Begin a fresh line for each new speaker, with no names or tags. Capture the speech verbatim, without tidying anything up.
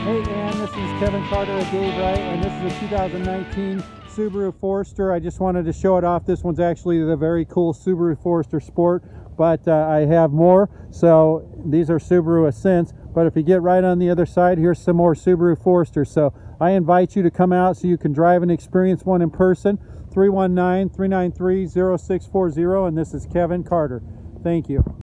Hey Ann, this is Kevin Carter at Dave Wright, and this is a two thousand nineteen Subaru Forester. I just wanted to show it off. This one's actually the very cool Subaru Forester Sport, but uh, I have more. So these are Subaru Ascents, but if you get right on the other side, here's some more Subaru Foresters. So I invite you to come out so you can drive and experience one in person. three one nine, three nine three, zero six four zero, and this is Kevin Carter. Thank you.